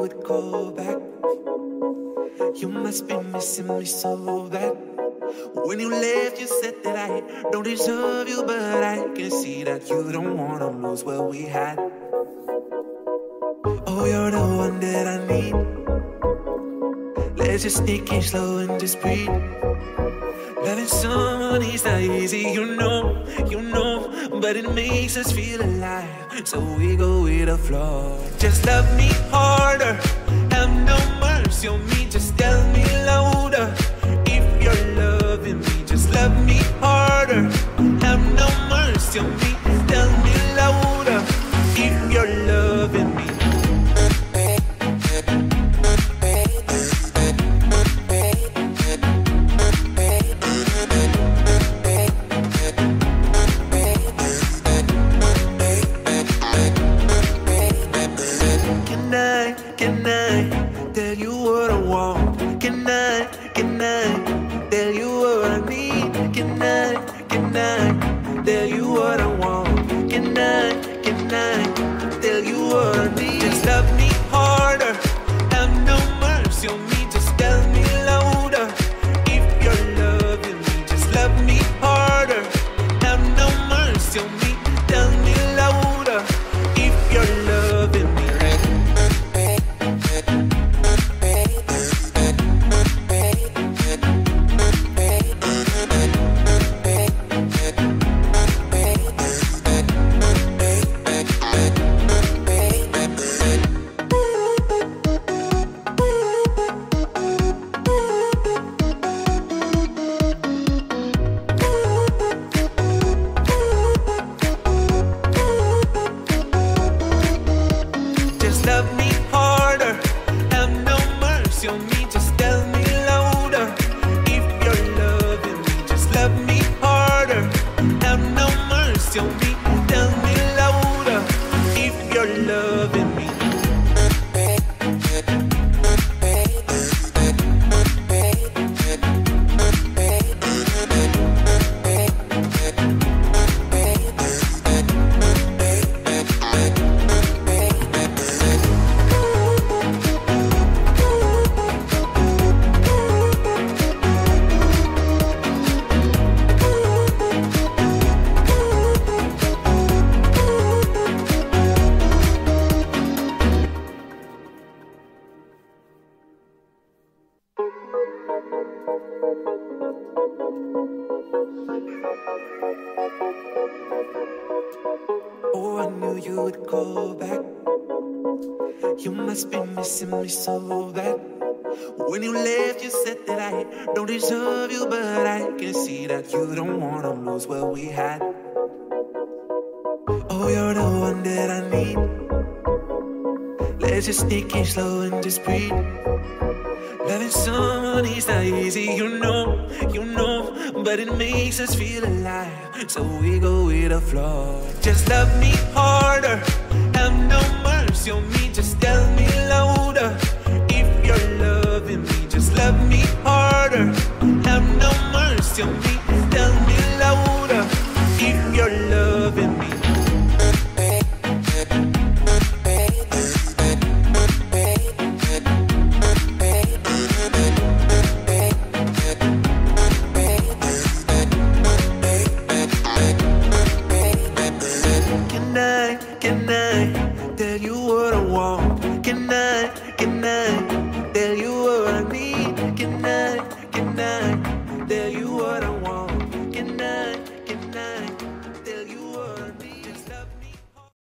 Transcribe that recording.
would call back. You must be missing me so bad. When you left, you said that I don't deserve you, but I can see that you don't wanna lose what we had. Oh, you're the one that I need. Let's just take it slow and just breathe. Loving someone is not easy, you know, but it makes us feel alive, so we go with the flow. Just love me harder, have no mercy on me, just tell me louder. If you're loving me, just love me harder, have no mercy on me, tell me louder. If you're loving me. Can I tell you what I want? Can I tell you what I need? Can I tell you what I want? Can I tell you what I need? Just love me harder, have no mercy on me, just tell me louder. If you're loving me, just love me harder, have no mercy on me, tell me louder. If you're loving me. Love me harder, have no mercy on me, just tell me louder. If you're loving me, just love me harder, have no mercy on me, tell me louder. If you're loving me. Oh, I knew you would call back. You must be missing me so bad. When you left, you said that I don't deserve you, but I can see that you don't wanna lose what we had. Oh, you're the one that I need. Let's just take it slow and just breathe. Loving someone is not easy, you know, but it makes us feel alive, so we go with the flow. Just love me harder, have no mercy on me, just tell me louder. If you're loving me, just love me harder, have no mercy on me, tell me louder. If you're loving me. Can I tell you what I want? Can I